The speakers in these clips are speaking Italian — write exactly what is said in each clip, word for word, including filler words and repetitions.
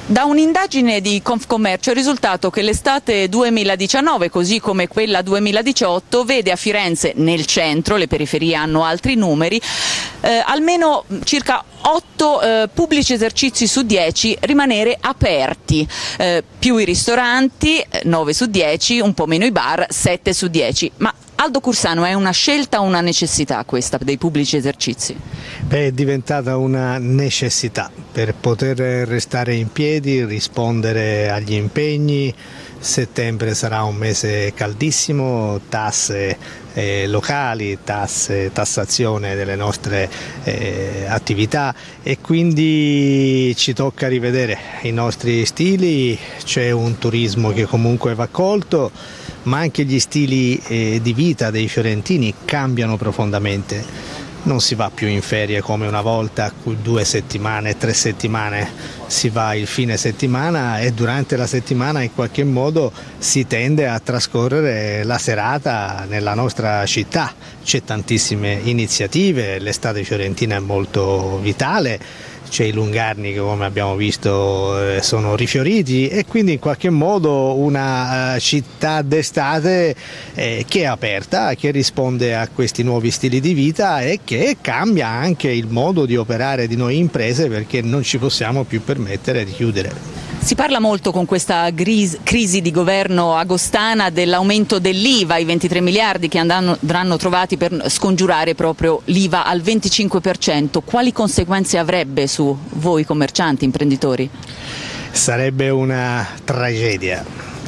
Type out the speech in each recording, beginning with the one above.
Da un'indagine di Confcommercio è risultato che l'estate duemiladiciannove, così come quella duemiladiciotto, vede a Firenze, nel centro, le periferie hanno altri numeri, eh, almeno circa otto eh, pubblici esercizi su dieci rimanere aperti, eh, più i ristoranti, nove su dieci, un po' meno i bar, sette su dieci. Ma Aldo Cursano, è una scelta o una necessità questa dei pubblici esercizi? Beh, è diventata una necessità per poter restare in piedi, rispondere agli impegni. Settembre sarà un mese caldissimo, tasse eh, locali, tasse, tassazione delle nostre eh, attività, e quindi ci tocca rivedere i nostri stili. C'è un turismo che comunque va colto, ma anche gli stili eh, di vita dei fiorentini cambiano profondamente. Non si va più in ferie come una volta, due settimane, tre settimane, si va il fine settimana, e durante la settimana in qualche modo si tende a trascorrere la serata nella nostra città. C'è tantissime iniziative, l'estate fiorentina è molto vitale. C'è i Lungarni che, come abbiamo visto, sono rifioriti, e quindi in qualche modo una città d'estate che è aperta, che risponde a questi nuovi stili di vita e che cambia anche il modo di operare di noi imprese, perché non ci possiamo più permettere di chiudere. Si parla molto con questa crisi di governo agostana dell'aumento dell'I V A, i ventitré miliardi che andranno trovati per scongiurare proprio l'I V A al venticinque per cento. Quali conseguenze avrebbe su voi commercianti, imprenditori? Sarebbe una tragedia.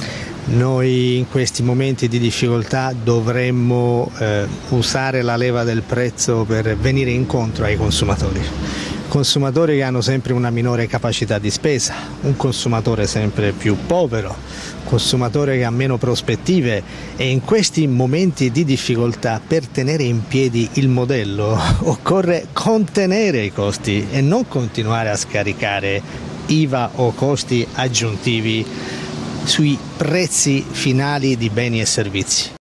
Noi in questi momenti di difficoltà dovremmo eh, usare la leva del prezzo per venire incontro ai consumatori. Consumatori che hanno sempre una minore capacità di spesa, un consumatore sempre più povero, un consumatore che ha meno prospettive, e in questi momenti di difficoltà, per tenere in piedi il modello, occorre contenere i costi e non continuare a scaricare I V A o costi aggiuntivi sui prezzi finali di beni e servizi.